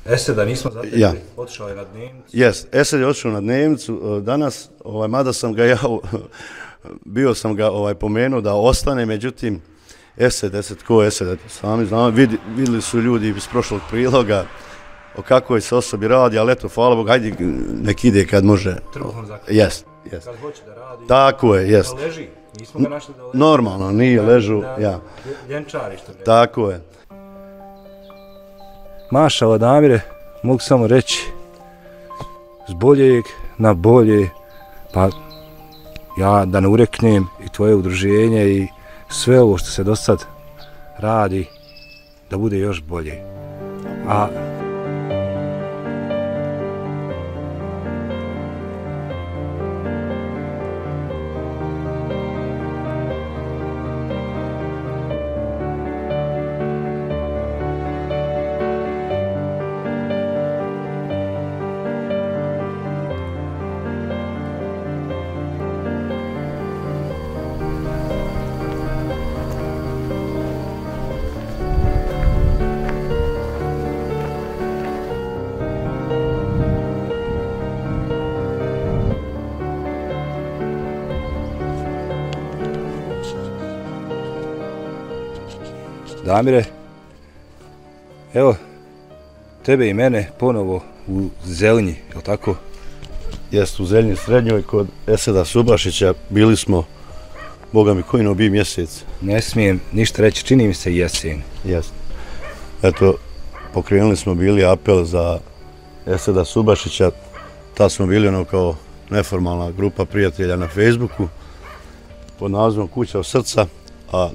Eseda nismo zatekli, otišao je na dnevnicu. Esed je otišao na dnevnicu danas, mada sam ga bio sam ga pomenuo da ostane, međutim, Esed, ko je Esed, sami znamo, vidjeli su ljudi iz prošlog priloga o kakvoj se osobi radi, ali eto, hvala Bogu, hajde, nek ide kad može. Trbuhom zakon. Jest. Kad hoće da radi. Tako je, jest. Da leži, nismo ga našli da leži. Normalno, nije ležu, Ljenčari što ne. Tako je. Mašala Damire, mogu samo reći, s boljeg na bolje, pa ja da ne ureknem i tvoje udruženje i sve ovo što se do sad radi, da bude još bolje. A Damire, evo, tebe i mene ponovo u Zelinji, je li tako? Jest, u Zelinji srednjoj kod Eseda Subašića bili smo, boga mi, koji bi mjesec. Ne smijem ništa reći, čini mi se jesen. Jest. Eto, pokrenuli smo bili apel za Eseda Subašića, tad smo bili kao neformalna grupa prijatelja na Facebooku pod nazivom Kuća od srca, a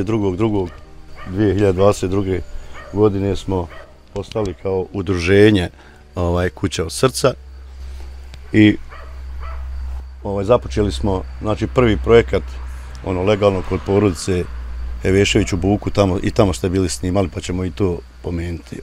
22.2022. godine smo postali kao udruženje Kuća od srca i započeli smo, znači, prvi projekat legalno kod porodice Evešević u Buku, tamo ste bili snimali, pa ćemo i to pomenuti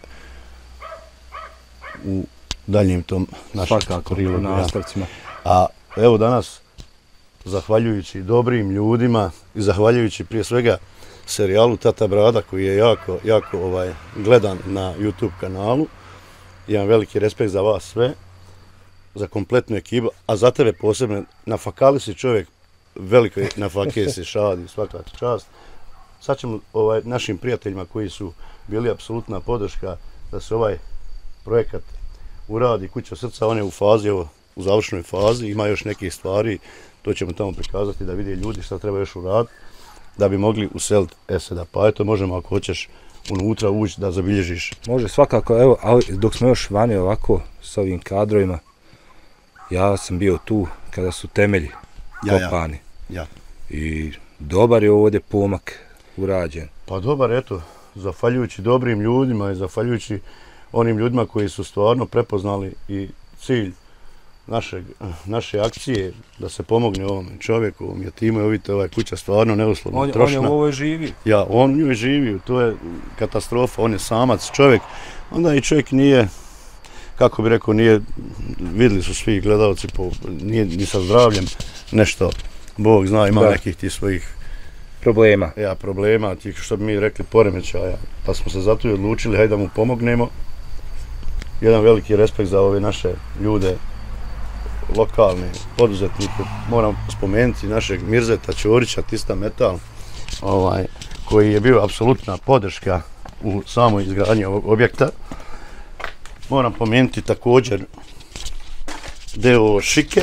u daljnjem tom našem prilogu. Nastavcima. A evo danas, zahvaljujući dobrim ljudima i zahvaljujući prije svega serijalu Tata Brada koji je jako gledan na YouTube kanalu, imam veliki respekt za vas sve, za kompletnu ekipu, a za tebe posebno, na fakali si čovjek, veliko na fake si šadi, svaka čast. Sad ćemo našim prijateljima koji su bili apsolutna podrška da se ovaj projekat uradi, Kuća od srca, on je u fazi, u završnoj fazi, ima još nekih stvari, to ćemo tamo prikazati da vide ljudi šta treba još uraditi, da bi mogli useliti Eseda. Pa eto, možemo ako hoćeš unutra ući da zabilježiš. Može svakako, evo, ali dok smo još vani ovako s ovim kadrovima, ja sam bio tu kada su temelji kopani. I dobar je ovdje pomak urađen. Pa dobar, eto, zahvaljujući dobrim ljudima i zahvaljujući onim ljudima koji su stvarno prepoznali i cilj naše akcije da se pomogne ovom čovjeku, ovom jetimu, evo vidite, ova kuća stvarno neuslovno trošna. On je u ovoj živi. Ja, on u njoj živi, to je katastrofa, on je samac čovjek, onda i čovjek nije, kako bi rekao, vidjeli su svi gledalci, nije ni sa zdravljem nešto, Bog zna, ima nekih tih svojih problema. Problema, tih što bi mi rekli poremećaja, pa smo se zato i odlučili, hajde da mu pomognemo. Jedan veliki respekt za ove naše ljude, lokalne poduzetnike, moram spomenuti našeg Mirzeta Ćorića, Tista Metal, koji je bio apsolutna podrška u samoj izgradnji ovog objekta. Moram pomenuti također deo Šike,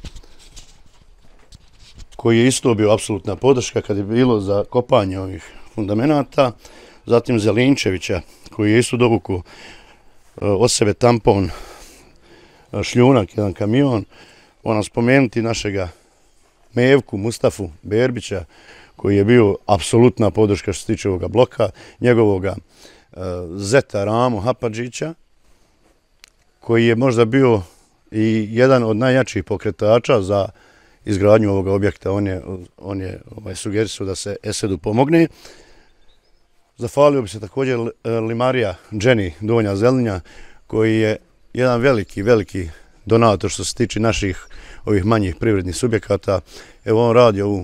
koji je isto bio apsolutna podrška kad je bilo za kopanje ovih fundamenata. Zatim Zelinčevića, koji je isto dovukao od sebe tampon, šljunak, jedan kamion. Moram spomenuti našega Mevku, Mustafu Berbića, koji je bio apsolutna podrška što se tiče ovoga bloka, njegovoga zeta Ramu Hapadžića, koji je možda bio i jedan od najjačih pokretača za izgradnju ovoga objekta. On je sugerisao da se Esedu pomogne. Zahvalio bi se također Limarija Dženi Donja Zelinja, koji je jedan veliki donator što se tiče naših ovih manjih privrednih subjekata. Evo on radi ovu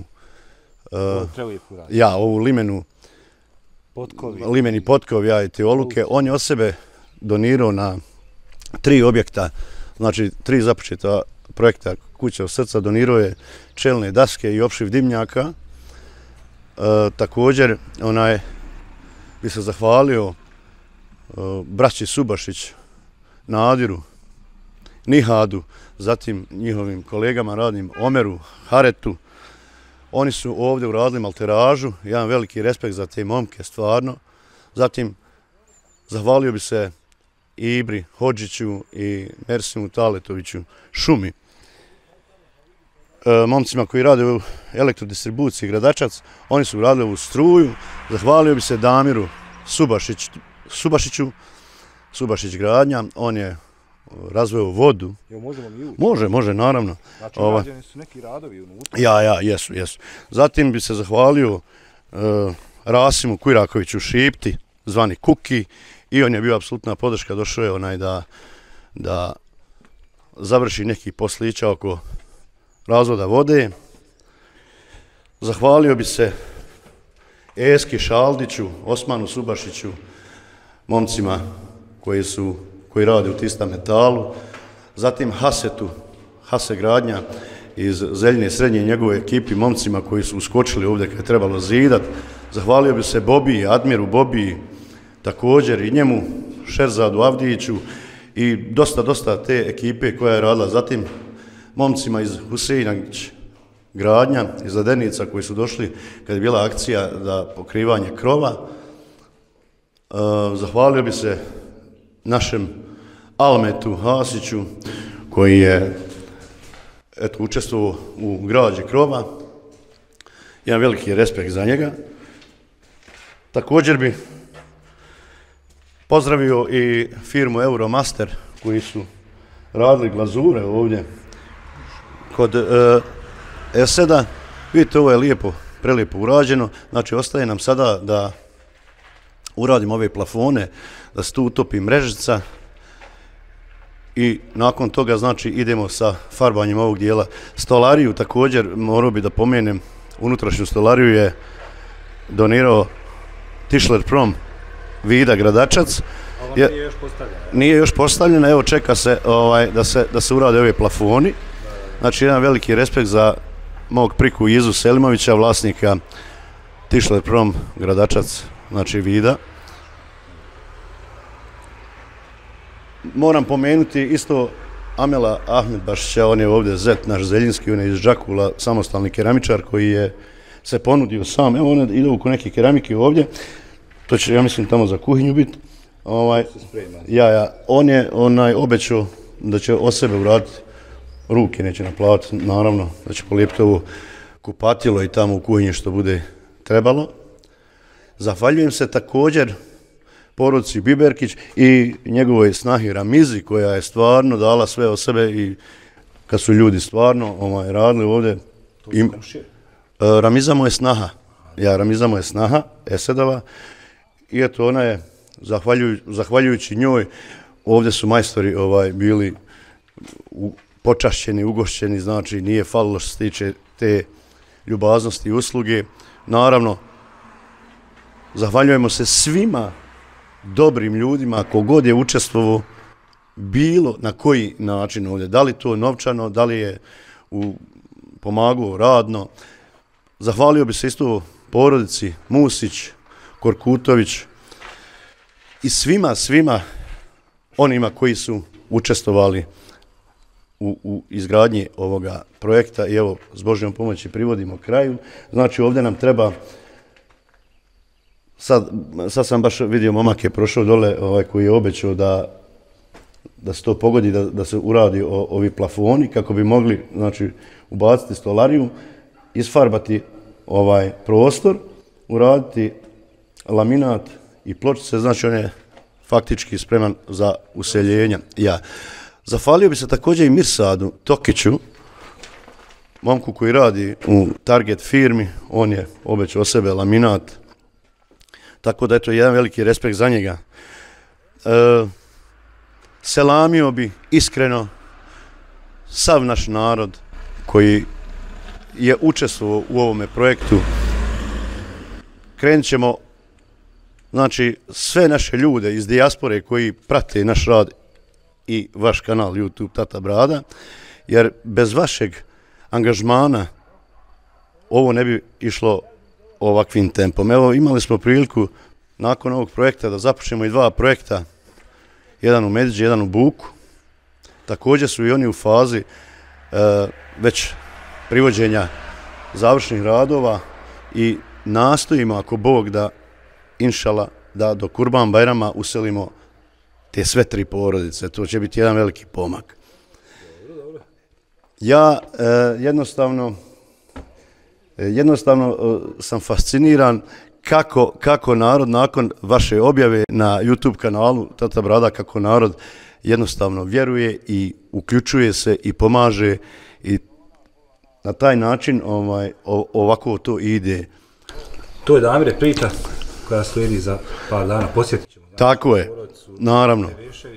limenu, limeni potkov, i te oluke. On je od sebe donirao na 3 objekta, znači 3 započeta projekta Kuća od srca, donirao je čelne daske i opšiv dimnjaka. Također bi se zahvalio braći Subašić, Nadiru, Nihadu, zatim njihovim kolegama radnim Omeru, Haretu. Oni su ovdje uradili malteražu, jedan veliki respekt za te momke, stvarno. Zatim zahvalio bi se Ibri Hodžiću i Mersimu Taletoviću Šumi, momcima koji rade u elektrodistribuciji Gradačac. Oni su radili ovu struju. Zahvalio bi se Damiru Subašiću, Subašić gradnja, on je razveo vodu. Jo, možemo mi ući? Može, naravno. Znači, rađeni su neki radovi unutra? Jesu. Zatim bi se zahvalio Rasimu Kujrakoviću Šipti, zvani Kuki, i on je bio apsolutna podrška, došao je da završi neki poslića oko razvoda vode. Zahvalio bi se Eski Šaldiću, Osmanu Subašiću, momcima koji rade u Tista Metalu, zatim Hase gradnja iz Zeljine srednje, njegove ekipi, momcima koji su uskočili ovdje kad je trebalo zidat. Zahvalio bi se Bobiji, Admiru Bobiji, također i njemu, Šerzadu Avdijiću i dosta te ekipe koja je radila. Zatim momcima iz Huseinović gradnja, iz Ladenica koji su došli kad je bila akcija za pokrivanje krova. Zahvalio bi se našem Almetu Hasiću koji je učestvovao u građi krova. Jedan veliki respekt za njega. Također bi pozdravio i firmu Euromaster koji su radili glazure ovdje kod Eseda. Vidite, ovo je prelijepo urađeno. Znači, ostaje nam sada da uradimo ove plafone, da se tu utopi mrežica i nakon toga, znači, idemo sa farbanjem ovog dijela. Stolariju također, morao bi da pomenem, unutrašnju stolariju je donirao Tischler Prom Vida Gradačac. Ovo nije još postavljena. Nije još postavljena, evo čeka se da se urade ove plafoni. Znači, jedan veliki respekt za mog priku Izu Selimovića, vlasnika Tischler Prom Gradačac, znači Vida. Moram pomenuti isto Amela Ahmedbašića, on je ovdje zet naš zeljinski, on je iz Đakula, samostalni keramičar koji je se ponudio sam. Evo, on ide oko neke keramike ovdje, to će, ja mislim, tamo za kuhinju biti. On je obećao da će od sebe uraditi, ruke neće naplatiti, naravno, da će polijepiti ovo kupatilo i tamo u kuhinji što bude trebalo. Zahvaljujem se također porodici Biberkić i njegovoj snahi Ramizi koja je stvarno dala sve od sebe i kad su ljudi stvarno radili ovdje. Ramiza mu je snaha. Ramiza mu je snaha Esedova i eto, ona je, zahvaljujući njoj, ovdje su majstori bili počašćeni, ugošćeni, znači nije falilo što se tiče te ljubaznosti i usluge. Naravno, zahvaljujemo se svima dobrim ljudima, kogod je učestvovao bilo na koji način ovdje, da li to novčano, da li je pomagao radno. Zahvalio bi se isto porodici Musić, Korkutović i svima onima koji su učestvovali u izgradnji ovoga projekta i evo, s Božjom pomoći privodimo kraju. Znači, ovdje nam treba, sad sam baš vidio, momak je prošao dole koji je obećao da se to pogodi, da se uradi ovi plafoni kako bi mogli, znači, ubaciti stolariju, isfarbati prostor, uraditi laminat i pločice, znači on je faktički spreman za useljenje. Zahvalio bi se također i Mirsadu Tokiću, momku koji radi u Target firmi, on je obećao sebe laminat, tako da eto, jedan veliki respekt za njega. Selamio bi iskreno sav naš narod koji je učestvovao u ovome projektu. Krenut ćemo znači sve naše ljude iz dijaspore koji prate naš rad i vaš kanal YouTube Tata Brada, jer bez vašeg angažmana ovo ne bi išlo ovakvim tempom. Evo, imali smo priliku nakon ovog projekta da započnemo i 2 projekta, jedan u Mediđi, jedan u Buku. Također su i oni u fazi već privođenja završnih radova i nastojimo, ako Bog da, inšala, da do Kurban Bajrama uselimo te sve 3 porodice. To će biti jedan veliki pomak. Ja jednostavno sam fasciniran kako narod nakon vaše objave na YouTube kanalu Tata Brada, kako narod jednostavno vjeruje i uključuje se i pomaže i na taj način ovako to ide. To je, Damire, priča koja slijedi za par dana, posjetit ćemo. Tako je, naravno.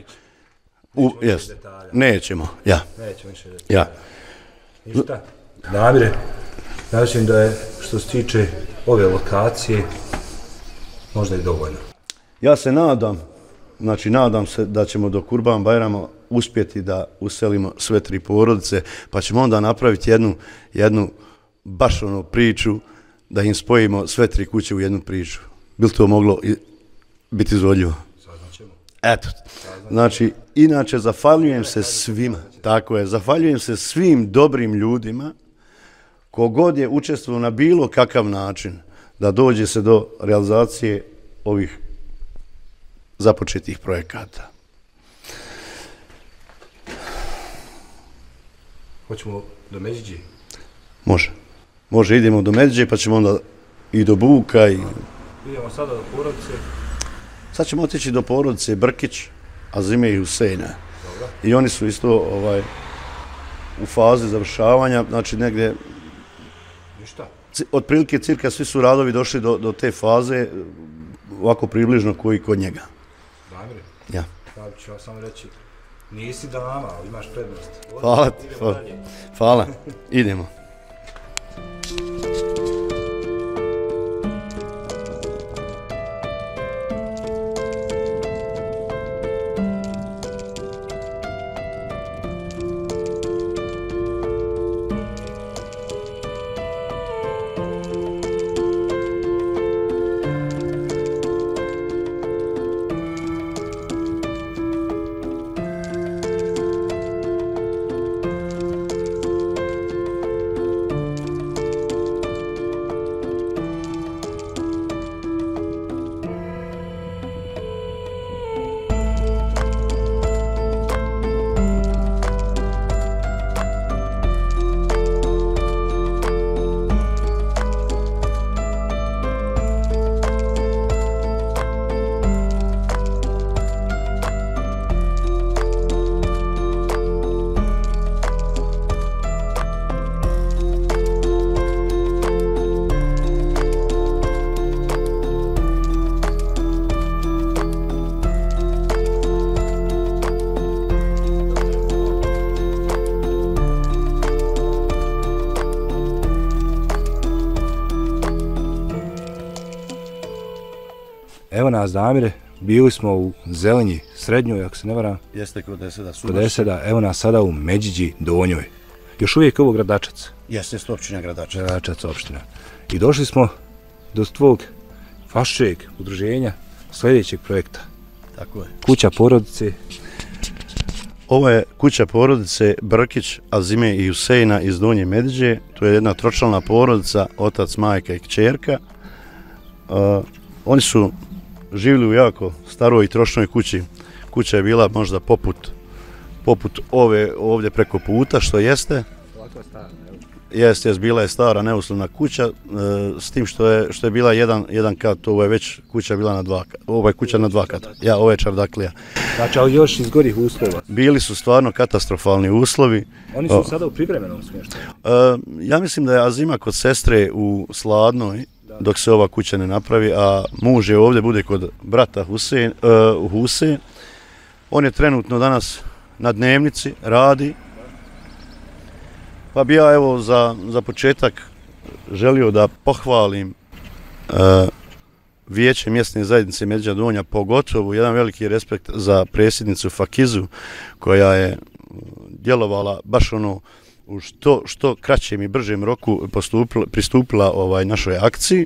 Nećemo, ja. Nećemo više detalja. Ništa. Damire, ja mislim da je, što se tiče ove lokacije, možda i dovoljno. Ja se nadam se da ćemo do Kurban Bajrama uspjeti da uselimo sve 3 porodice, pa ćemo onda napraviti jednu baš priču, da im spojimo sve 3 kuće u jednu priču. Bi li to moglo biti izvodljivo? Saznaćemo. Eto, znači, inače, zahvaljujem se svima, tako je, zahvaljujem se svim dobrim ljudima, kogod je učestvovao na bilo kakav način da dođe se do realizacije ovih započetih projekata. Hoćemo do Međiđe? Može, idemo do Međiđe, pa ćemo onda i do Buka. Idemo sada do porodice. Sad ćemo otići do porodice Brkić, Azime i Huseina. I oni su isto u fazi završavanja, znači negdje otprilike cirka svi su radovi došli do te faze, ovako približno koji kod njega. Damire, ja ću vam samo reći, nisi dama, ali imaš prednost. Hvala ti, hvala, idemo. Evo nas, Damire, bili smo u Zelenji, srednjoj, ako se ne varam. Jeste kod Deseda. Kod Deseda, evo nas sada u Međiđi, Donjoj. Još uvijek ovo Gradačac. Jeste općina Gradačac. Gradačac opština. I došli smo do tvog vašeg udruženja, sljedećeg projekta. Tako je. Kuća porodice. Ovo je kuća porodice Brkić, Azime i Huseina iz Donje Mediđe. To je jedna tročlana porodica, otac, majka i kćerka. Oni su živjeli u jako staroj i trošnoj kući. Kuća je bila možda poput ove ovdje preko puta, što jeste. Jeste, bila je stara neuslovna kuća, s tim što je bila jedan kat, ovo je već kuća bila na 2 kata. Ovo je kuća na 2 kata. Ja, ovo je čardaklija. Znači, ali još iz gorih uslova? Bili su stvarno katastrofalni uslovi. Oni su sada u privremenom smještaju? Ja mislim da je Azima kod sestre u Sladnoj, dok se ova kuća ne napravi, a muž je ovdje, bude kod brata Huse. On je trenutno danas na dnevnici, radi. Pa bi ja evo za početak želio da pohvalim vijeće mjesne zajednice Medvjeđa Donja, pogotovo jedan veliki respekt za predsjednicu Fakizu koja je djelovala baš ono u što kraćem i bržem roku pristupila našoj akciji.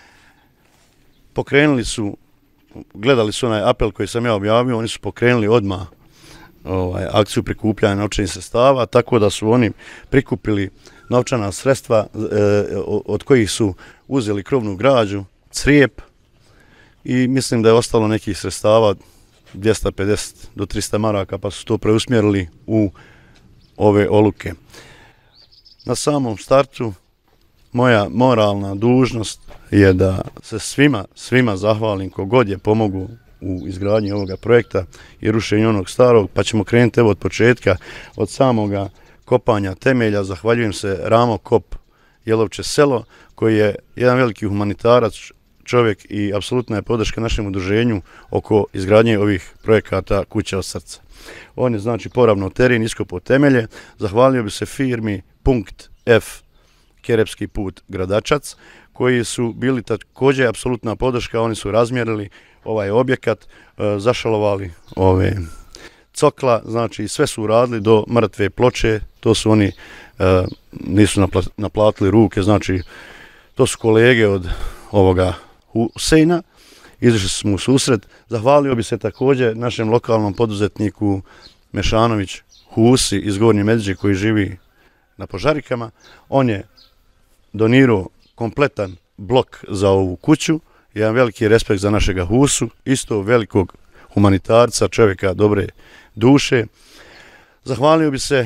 Pokrenuli su, gledali su onaj apel koji sam ja objavio, oni su pokrenuli odmah akciju prikupljanja novčanih sredstava, tako da su oni prikupili novčana sredstva od kojih su uzeli krovnu građu, crijep i mislim da je ostalo nekih sredstava 250 do 300 maraka, pa su to preusmjerili u ove oluke. Na samom startu moja moralna dužnost je da se svima zahvalim kogod je pomogu u izgradnji ovoga projekta i rušenju onog starog, pa ćemo krenuti evo od početka, od samoga kopanja temelja. Zahvaljujem se Ramo Kop Jelovče selo, koji je jedan veliki humanitarac, čovjek i apsolutna je podrška našem udruženju oko izgradnje ovih projekata Kuća od srca. On je znači poravno teren, iskopao temelje. Zahvalio bi se firmi Punkt F Kerepski put Gradačac, koji su bili također apsolutna podrška. Oni su razmjerili ovaj objekat, zašalovali ove cokla, znači sve su uradili do mrtve ploče. To su oni, nisu naplatili ruke, znači to su kolege od ovoga Huseina, izašli smo u susret. Zahvalio bi se također našem lokalnom poduzetniku Mešanović Husi iz Gornje Medvjeđe koji živi na Požarikama. On je donirao kompletan blok za ovu kuću. Jedan veliki respekt za našega Husu, isto velikog humanitarca, čovjeka dobre duše. Zahvalio bi se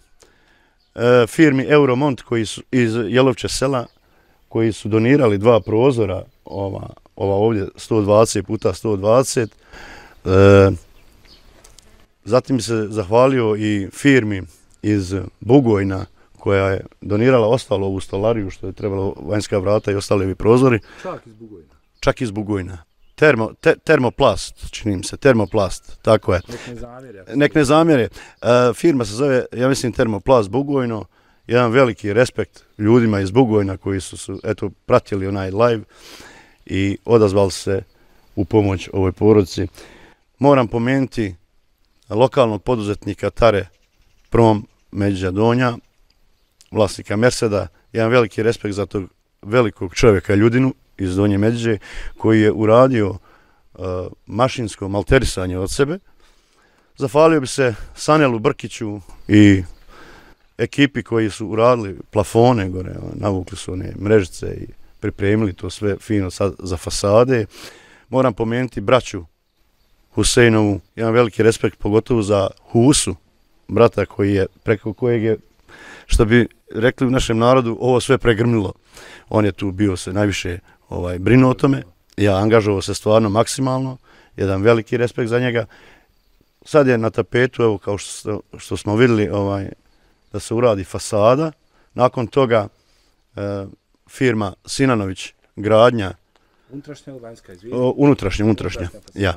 firmi Euromont koji su iz Jelovče sela, koji su donirali 2 prozora, ova ovdje 120 puta 120. Zatim se zahvalio i firmi iz Bugojna koja je donirala ostalo ovu stolariju što je trebalo vanjska vrata i ostali ovi prozori. Čak iz Bugojna. Čak iz Bugojna. Termoplast, čini mi se, termoplast, tako je. Nek ne zamjere. Firma se zove, ja mislim, Termoplast Bugojno. Jedan veliki respekt ljudima iz Bugojna koji su eto, pratili onaj live i odazvali se u pomoć ovoj porodici. Moram pomenuti lokalnog poduzetnika Tare Prom Medvjeđa Donja, vlasnika Merseda, jedan veliki respekt za tog velikog čovjeka Ljudinu iz Donje Medvjeđe koji je uradio mašinsko malterisanje od sebe. Zahvalio bi se Sanelu Brkiću i ekipi koji su uradili plafone gore, navukli su one mrežice i pripremili to sve fino za fasade. Moram pomenuti braću Huseinovu, jedan veliki respekt pogotovo za Husu, brata koji je, preko kojeg je, što bi rekli u našem narodu, ovo sve pregrmilo. On je tu bio se najviše brinuo o tome, ja angažovao se stvarno maksimalno, jedan veliki respekt za njega. Sad je na tapetu, evo kao što smo vidjeli, da se uradi fasada. Nakon toga firma Sinanović gradnja. Unutrašnja ili vanjska izvijek? Unutrašnja. Ja.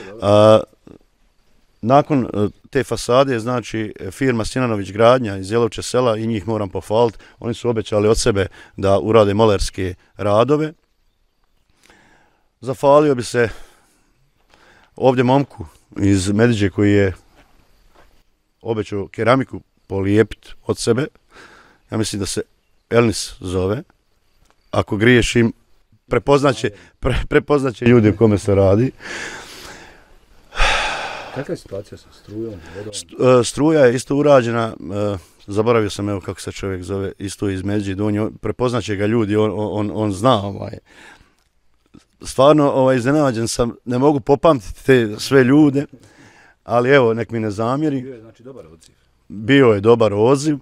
Nakon te fasade, znači firma Sinanović gradnja iz Jelovče sela, i njih moram pohvaliti, oni su obećali od sebe da urade molerske radove. Zahvalio bi se ovdje momku iz Medvjeđe koji je obećao keramiku polijepiti od sebe. Ja mislim da se Elnis zove. Ako griješim, prepoznaće ljudi o kome se radi. Kakva je situacija sa strujom? Struja je isto urađena, zaboravio sam evo kako se čovjek zove, isto iz Medvjeđe Donje, prepoznaće ga ljudi, on zna. Stvarno iznenađen sam, ne mogu popamtiti te sve ljude, ali evo, nek mi ne zamjeri. Bio je znači dobar odziv. Bio je dobar odziv.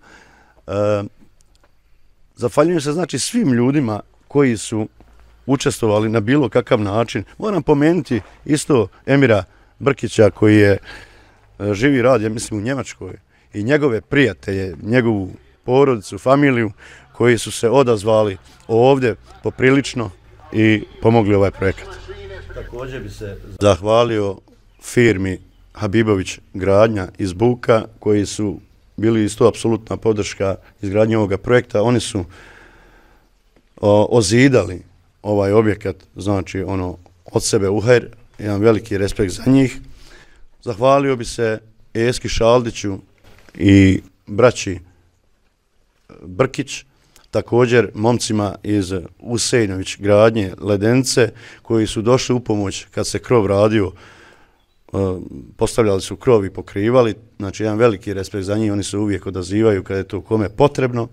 Zahvaljujem se znači svim ljudima koji su učestvovali na bilo kakav način. Moram pomenuti isto Emira Brkića koji je živi rad, ja mislim, u Njemačkoj, i njegove prijatelje, njegovu porodicu, familiju koji su se odazvali ovdje poprilično i pomogli ovaj projekat. Također bi se zahvalio firmi Habibović gradnja iz Buka koji su bili isto apsolutna podrška izgradnje ovoga projekta. Oni su ozidali ovaj objekat, znači od sebe uher, imam veliki respekt za njih. Zahvalio bi se Eski Šaldiću i braći Brkić, također momcima iz Usejnović gradnje Ledence, koji su došli u pomoć kad se krov radio, postavljali su krov i pokrivali, znači jedan veliki respekt za njih, oni se uvijek odazivaju kada je to kome potrebno.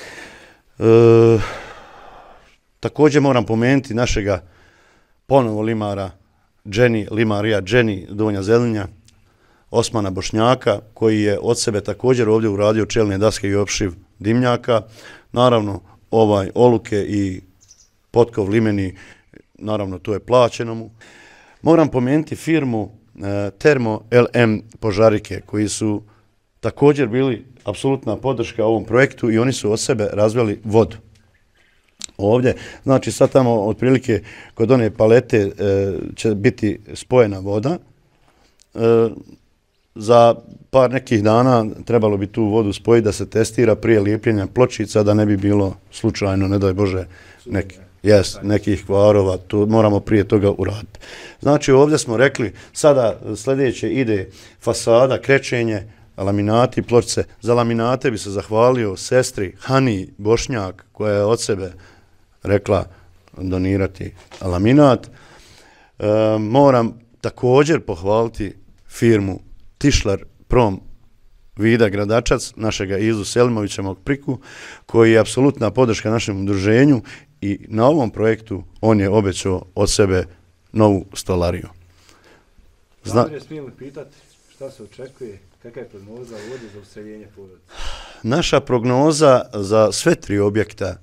Također moram pomenuti našega ponovo limara, limarija Dženi Donja Zelinja, Osmana Bošnjaka, koji je od sebe također ovdje uradio čelne daske i opšiv dimnjaka. Naravno, oluke i potkov limeni, naravno to je plaćeno mu. Moram pomenuti firmu Termo LM Požarike, koji su također bili apsolutna podrška ovom projektu i oni su od sebe razveli vodu. Ovdje, znači sad tamo otprilike kod one palete će biti spojena voda. Za par nekih dana trebalo bi tu vodu spojiti da se testira prije lijepljenja pločica, da ne bi bilo slučajno, ne daj Bože, nekih kvarova, to moramo prije toga uraditi. Znači ovdje smo rekli, sada sljedeće ide fasada, krečenje, laminati, pločice. Za laminate bi se zahvalio sestri Hani Bošnjak, koja je od sebe rekla donirati laminat. Moram također pohvaliti firmu Tišlar Prom Vida Gradačac, našega Izu Selimovića mog priku, koji je apsolutna podrška našem udruženju i na ovom projektu on je obećao od sebe novu stolariju. Smijem li pitati šta se očekuje, kakva je prognoza vode za useljenje porodice? Naša prognoza za sve tri objekta,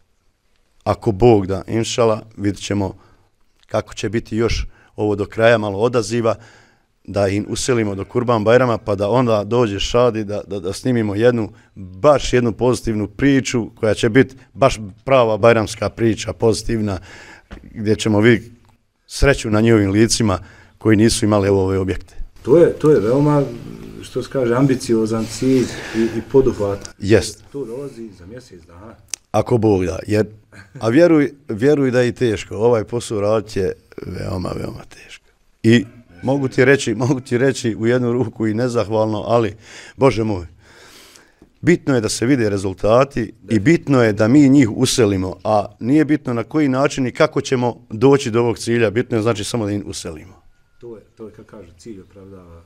ako Bog da, inšala, vidjet ćemo kako će biti još ovo do kraja malo odaziva, da ih uselimo do Kurban Bajrama, pa da onda dođe Šadi da snimimo baš jednu pozitivnu priču, koja će biti baš prava bajramska priča, pozitivna, gdje ćemo vidjeti sreću na njihovim licima koji nisu imali ove objekte. To je veoma, što se kaže, ambiciozan cilj i poduhvat. Jest. To dolazi za mjesec dana. Ako Bog da, a vjeruj da je i teško. Ovaj posao raditi je veoma, veoma teško. I mogu ti reći u jednu ruku i nezahvalno, ali, Bože moj, bitno je da se vide rezultati i bitno je da mi njih uselimo, a nije bitno na koji način i kako ćemo doći do ovog cilja, bitno je znači samo da ih uselimo. To je kako kaže, cilj opravdava.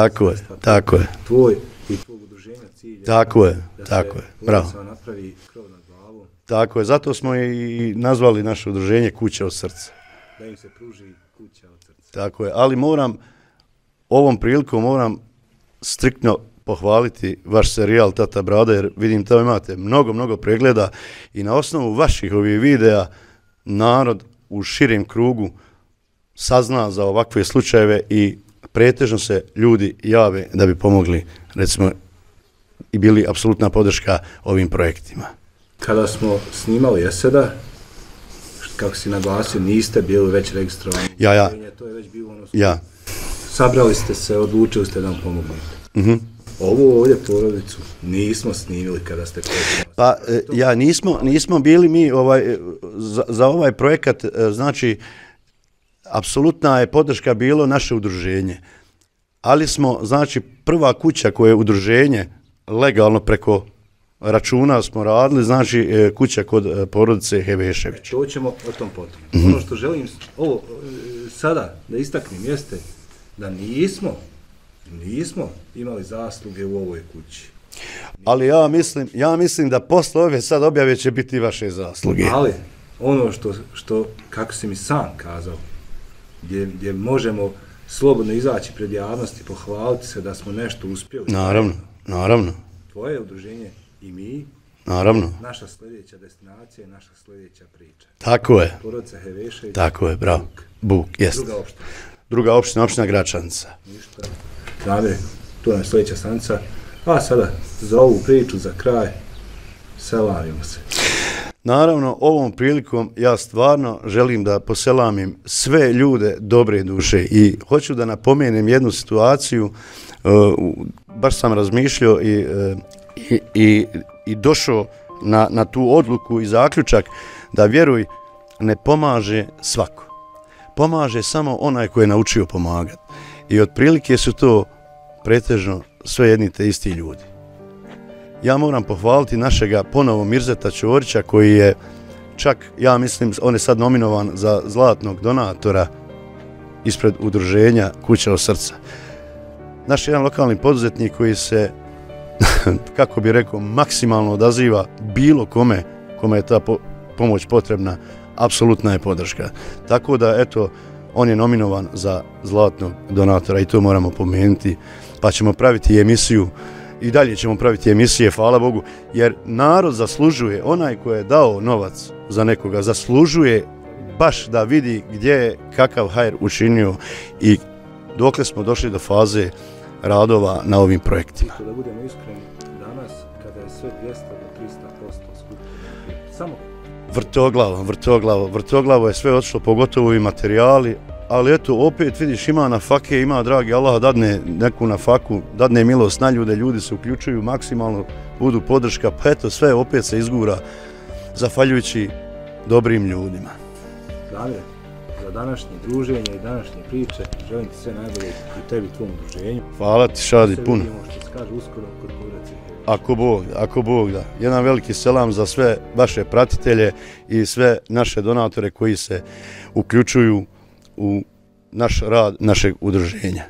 Tako je. Tvoj i tvog udruženja cilj. Tako je, bravo. Da se napravi krov nad glavom. Tako je, zato smo i nazvali naše udruženje Kuća od srca. Da im se pruži kuća od srca. Tako je, ali ovom prilikom moram striktno pohvaliti vaš serijal Tata Brada, jer vidim tamo imate mnogo pregleda i na osnovu vaših ovih videa narod u širem krugu sazna za ovakve slučajeve i pretežno se ljudi jave da bi pomogli, recimo, i bili apsolutna podrška ovim projektima. Kada smo snimali Eseda, kako si naglasio, niste bili već registrovani. Ja. To je već bilo ono... Ja. Sabrali ste se, odlučili ste da vam pomognete. Ovu ovdje porodicu nismo snimili kada ste kretili. Pa nismo bili mi za ovaj projekat, znači apsolutna je podrška bilo naše udruženje. Ali smo, znači, prva kuća koje je udruženje legalno preko računa smo radili, znači kuća kod porodice Hevešević. To ćemo o tom potom. Ono što želim sada da istaknem jeste da nismo imali zasluge u ovoj kući. Ali ja mislim da posle ove sad objave će biti vaše zasluge. Ali ono što kako si mi sam kazao, gdje možemo slobodno izaći pred javnost i pohvaliti se da smo nešto uspjeli. Naravno. Tvoje udruženje i mi, naravno, naša sljedeća destinacija i naša sljedeća priča. Tako je. Porodica Hevešević. Tako je, bravo. Buk, jest. Druga opština, opština Gračanica. Ništa. Damire, tu nam je sljedeća stanica. A sada, za ovu priču, za kraj, selamimo se. Naravno, ovom prilikom ja stvarno želim da poselamim sve ljude dobre duše i hoću da napomenem jednu situaciju, baš sam razmišljao i došao na tu odluku i zaključak da, vjeruj, ne pomaže svako. pomaže samo onaj koji je naučio pomagati. I otprilike su to pretežno sve jedni te isti ljudi. Ja moram pohvaliti našega ponovo Mirzeta Ćorića koji je čak, ja mislim, on je sad nominovan za zlatnog donatora ispred udruženja Kuća od srca. Naš jedan lokalni poduzetnik koji se, kako bi rekao, maksimalno odaziva bilo kome je ta pomoć potrebna, apsolutna je podrška. Tako da, eto, on je nominovan za zlatnog donatora i to moramo pomenuti, pa ćemo praviti emisiju i dalje ćemo praviti emisije, hvala Bogu, jer narod zaslužuje, onaj ko je dao novac za nekoga, zaslužuje baš da vidi gdje je kakav hajr učinio i dokle smo došli do faze radova na ovim projektima. Da budemo iskreni, danas kada je sve 200 do 300% skuplje, samo vrtoglavo je sve otišlo, pogotovo i materijali, ali eto, opet vidiš, ima na fake, ima, dragi Allah, dadne neku na faku, dadne milost na ljude, ljudi se uključuju maksimalno, budu podrška, pa eto, sve opet se izgura, zahvaljujući dobrim ljudima. Damire, za današnje druženje i današnje priče, želim ti sve najbolje i tebi i tvom udruženju. Hvala ti, Šadi, puno. Vidimo što se kaže uskoro kod Kurac. Ako Bog da. Jedan veliki selam za sve vaše pratitelje i sve naše donatore koji se uključuju u naš rad našeg udruženja.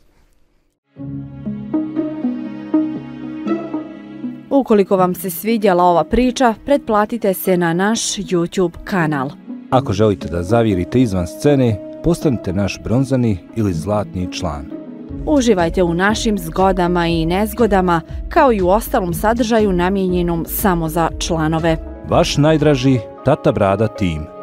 Ukoliko vam se svidjela ova priča, pretplatite se na naš YouTube kanal. Ako želite da zavirite izvan scene, postanite naš bronzani ili zlatni član. Uživajte u našim zgodama i nezgodama, kao i u ostalom sadržaju namijenjenom samo za članove. Vaš najdraži Tata Brada tim.